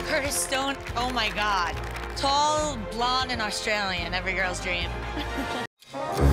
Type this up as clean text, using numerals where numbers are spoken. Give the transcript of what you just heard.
Curtis Stone, oh my God. Tall, blonde, and Australian, every girl's dream.